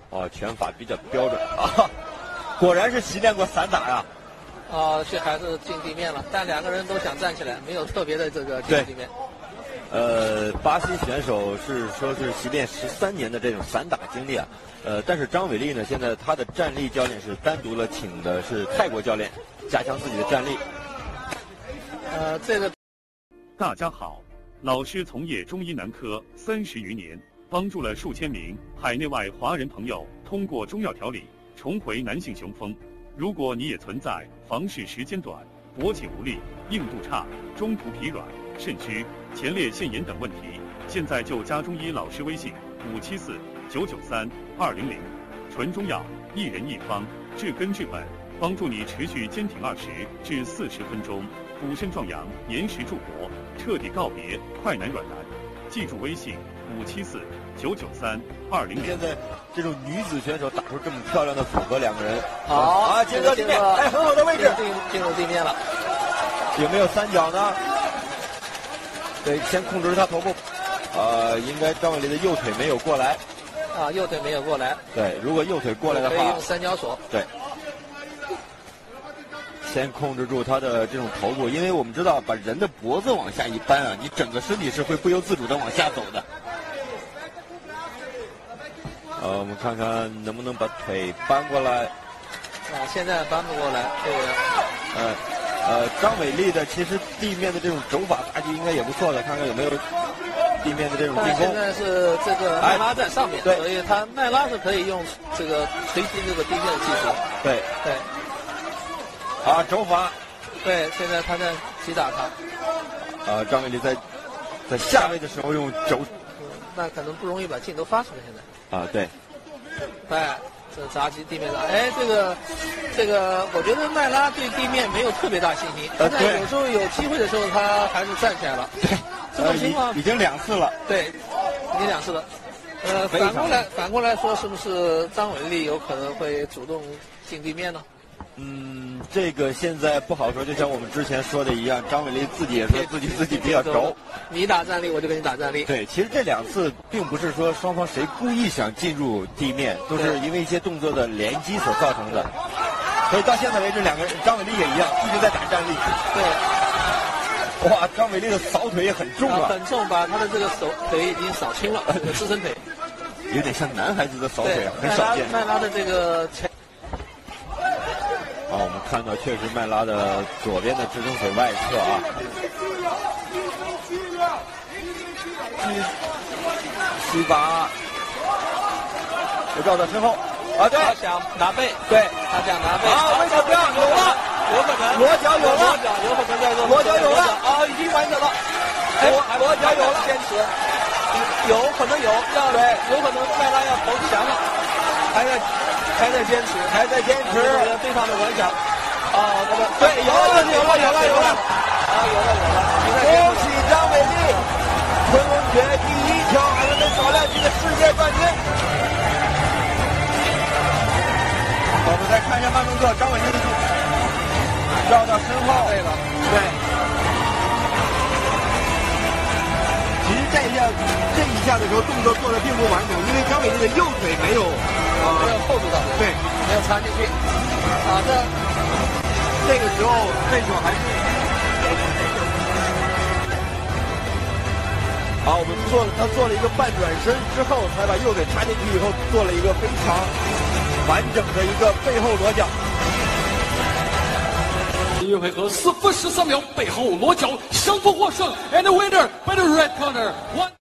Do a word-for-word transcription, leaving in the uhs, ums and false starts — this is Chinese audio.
哦，拳法比较标准啊，果然是习练过散打呀。 啊，这还是进地面了，但两个人都想站起来，没有特别的这个进地面。 呃，巴西选手是说是习练十三年的这种散打经历啊，呃，但是张伟丽呢，现在他的站立教练是单独了请的是泰国教练，加强自己的站立。 呃，这个。 大家好，老师从业中医男科三十余年，帮助了数千名海内外华人朋友通过中药调理重回男性雄风。如果你也存在房事时间短、勃起无力、硬度差、中途疲软、肾虚、前列腺炎等问题，现在就加中医老师微信五七四九九三二零零，纯中药，一人一方，治根治本，帮助你持续坚挺二十至四十分钟，补肾壮阳，延时助活，彻底告别快男软男。记住微信五七四九九三二零零。 现在这种女子选手打出这么漂亮的组合，两个人好啊，进入地面，哎，很好的位置， 进进入地面了。 有没有三角呢？对，先控制他头部。呃，应该张伟丽的右腿没有过来。 啊，右腿没有过来。 对，如果右腿过来的话， 可以用三角锁。 对。先控制住他的这种头部，因为我们知道，把人的脖子往下一扳啊，你整个身体是会不由自主的往下走的。呃，我们看看能不能把腿搬过来。 啊，现在搬不过来，这个。 呃呃，张伟丽的其实地面的这种肘法打击应该也不错的，看看有没有地面的这种进攻。 现在是这个麦拉在上面， 对， 所以他麦拉是可以用这个锤击这个地面的技术。 对对。 啊，肘法， 对，现在他在击打他。 呃，张伟丽在在下位的时候用肘， 那可能不容易把劲都发出来。现在啊，对， 哎，这砸击地面的，哎，这个这个，我觉得麦拉对地面没有特别大信心， 呃， 但有时候有机会的时候，他还是站起来了。 对， 这种情况、 呃、已经两次了。 对，已经两次了。呃，反过来反过来说，是不是张伟丽有可能会主动进地面呢？ 嗯，这个现在不好说，就像我们之前说的一样，张伟丽自己也说自己自己比较轴， 你打站立我就跟你打站立。 对，其实这两次并不是说双方谁故意想进入地面，都是因为一些动作的连击所造成的。所以到现在为止，两个人张伟丽也一样，一直在打站立。 对， 哇，张伟丽的扫腿也很重啊， 很重，把他的这个手腿已经扫清了，这个支撑腿， 有点像男孩子的扫腿，很少见。 麦拉的这个前。 啊，我们看到确实麦拉的左边的支撑腿外侧啊，七八，我照到身后啊，对， 他想拿背， 对， 他想拿背， 啊，为什么有了？ 有可能， 裸脚有了， 裸脚有可能在做， 裸脚有了， 啊，已经完成了， 哎，裸脚有了， 坚持，有可能有，要对，有可能麦拉要投降了，还在。还在坚持， 还在坚持， 非常的顽强。啊，这个对，有了，有了，有了，有了， 啊，有了，有了！ 恭喜张伟丽，昆仑决第一条二人少量级的世界冠军。我们再看一下慢动作，张伟丽绕到身后， 对了， 对。其实这一下，这一下的时候动作做的并不完整，因为张伟丽的右腿没有。 啊，没有扣住到， 对， 没有插进去。啊，这这个时候对手还是。好，我们做了，他做了一个半转身之后，才把右腿插进去以后，做了一个非常完整的一个背后裸脚。 第一回合四分十三秒，背后裸脚，胜负获胜 ，and winner by the red corner one。